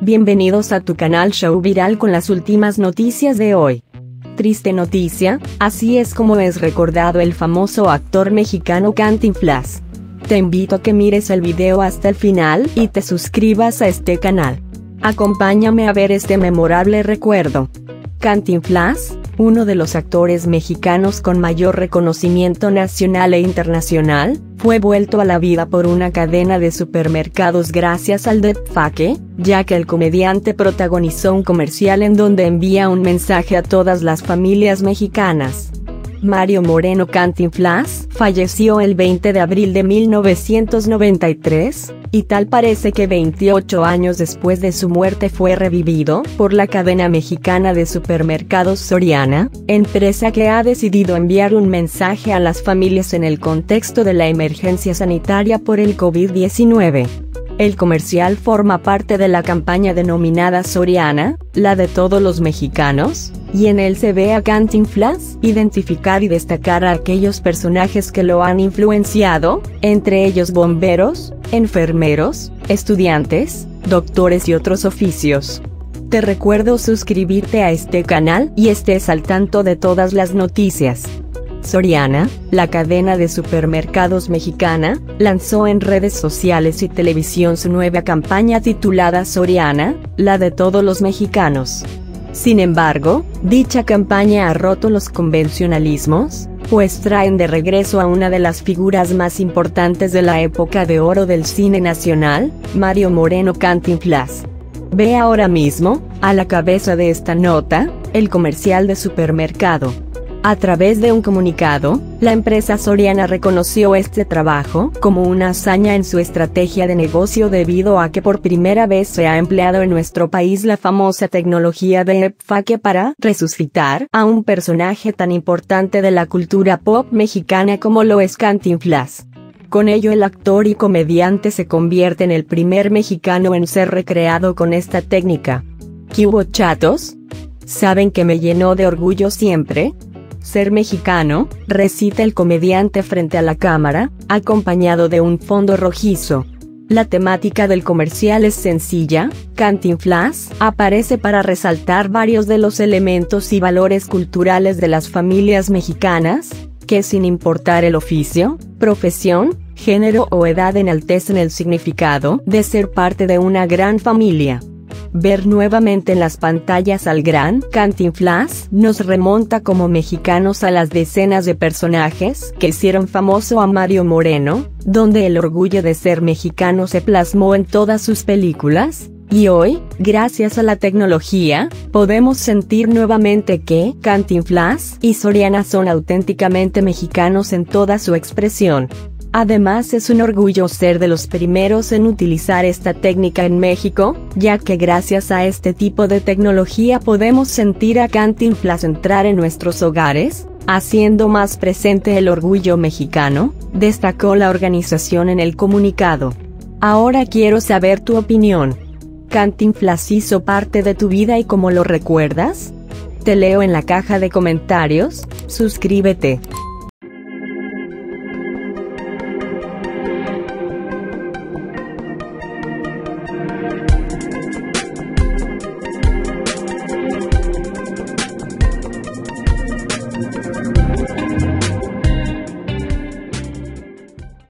Bienvenidos a tu canal Show Viral con las últimas noticias de hoy. Triste noticia, así es como es recordado el famoso actor mexicano Cantinflas. Te invito a que mires el video hasta el final y te suscribas a este canal. Acompáñame a ver este memorable recuerdo. Cantinflas, uno de los actores mexicanos con mayor reconocimiento nacional e internacional, fue vuelto a la vida por una cadena de supermercados gracias al deepfake, ya que el comediante protagonizó un comercial en donde envía un mensaje a todas las familias mexicanas. Mario Moreno Cantinflas falleció el 20 de abril de 1993, y tal parece que 28 años después de su muerte fue revivido por la cadena mexicana de supermercados Soriana, empresa que ha decidido enviar un mensaje a las familias en el contexto de la emergencia sanitaria por el COVID-19. El comercial forma parte de la campaña denominada Soriana, la de todos los mexicanos, y en él se ve a Cantinflas identificar y destacar a aquellos personajes que lo han influenciado, entre ellos bomberos, enfermeros, estudiantes, doctores y otros oficios. Te recuerdo suscribirte a este canal y estés al tanto de todas las noticias. Soriana, la cadena de supermercados mexicana, lanzó en redes sociales y televisión su nueva campaña titulada Soriana, la de todos los mexicanos. Sin embargo, dicha campaña ha roto los convencionalismos, pues traen de regreso a una de las figuras más importantes de la época de oro del cine nacional, Mario Moreno Cantinflas. Ve ahora mismo, a la cabeza de esta nota, el comercial de supermercado. A través de un comunicado, la empresa Soriana reconoció este trabajo como una hazaña en su estrategia de negocio debido a que por primera vez se ha empleado en nuestro país la famosa tecnología de deepfake para resucitar a un personaje tan importante de la cultura pop mexicana como lo es Cantinflas. Con ello el actor y comediante se convierte en el primer mexicano en ser recreado con esta técnica. ¿Qué hubo, chatos? ¿Saben que me llenó de orgullo siempre ser mexicano?, recita el comediante frente a la cámara, acompañado de un fondo rojizo. La temática del comercial es sencilla. Cantinflas aparece para resaltar varios de los elementos y valores culturales de las familias mexicanas, que sin importar el oficio, profesión, género o edad enaltecen el significado de ser parte de una gran familia. Ver nuevamente en las pantallas al gran Cantinflas nos remonta como mexicanos a las decenas de personajes que hicieron famoso a Mario Moreno, donde el orgullo de ser mexicano se plasmó en todas sus películas, y hoy, gracias a la tecnología, podemos sentir nuevamente que Cantinflas y Soriana son auténticamente mexicanos en toda su expresión. Además es un orgullo ser de los primeros en utilizar esta técnica en México, ya que gracias a este tipo de tecnología podemos sentir a Cantinflas entrar en nuestros hogares, haciendo más presente el orgullo mexicano, destacó la organización en el comunicado. Ahora quiero saber tu opinión. ¿Cantinflas hizo parte de tu vida y cómo lo recuerdas? Te leo en la caja de comentarios. Suscríbete.